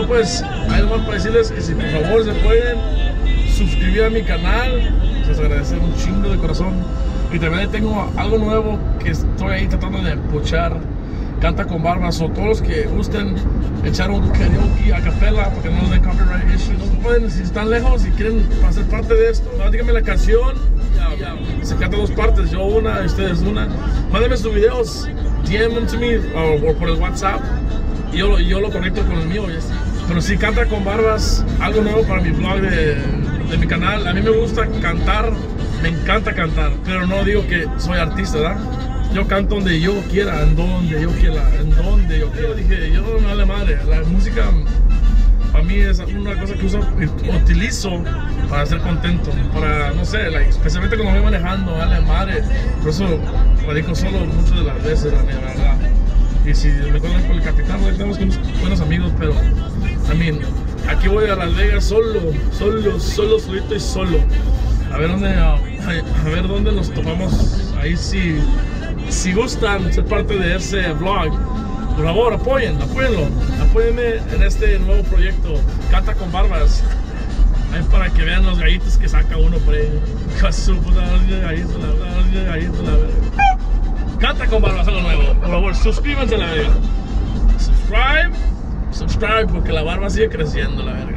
Bueno, pues, hay más para decirles que si por favor se pueden suscribir a mi canal, les agradece un chingo de corazón. Y también tengo algo nuevo que estoy ahí tratando de puchar. Canta con Barbas, o todos los que gusten echar un karaoke a capela porque no les den copyright issues. No pueden, si están lejos y quieren ser parte de esto, díganme la canción. Se canta dos partes, yo una y ustedes una. Mándenme sus videos, DM them to me o por el WhatsApp y yo lo conecto con el mío. Pero si canta con Barbas, algo nuevo para mi vlog de mi canal. A mí me gusta cantar, me encanta cantar, pero no digo que soy artista, ¿verdad? Yo canto donde yo quiera, en donde yo quiera, Dije, yo no me vale madre. La música para mí es una cosa que utilizo para ser contento, para, no sé, especialmente cuando voy manejando, vale madre. Por eso radico solo muchas de las veces, la verdad. Y si me encuentran con el capitán, tenemos unos buenos amigos, pero también aquí voy a Las Vegas solito y solo. A ver dónde nos topamos. Ahí sí. Si gustan ser parte de ese vlog, por favor apóyenlo, apóyenme en este nuevo proyecto, Canta con Barbas. Ahí para que vean los gallitos que saca uno por ahí. Canta con Barbas, algo nuevo. Por favor, suscríbanse a la verga. Subscribe, porque la barba sigue creciendo, la verga.